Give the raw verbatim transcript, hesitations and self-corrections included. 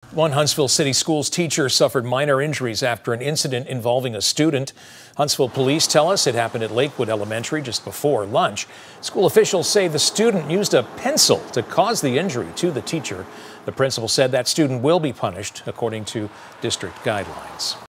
One Huntsville City Schools teacher suffered minor injuries after an incident involving a student. Huntsville police tell us it happened at Lakewood Elementary just before lunch. School officials say the student used a pencil to cause the injury to the teacher. The principal said that student will be punished according to district guidelines.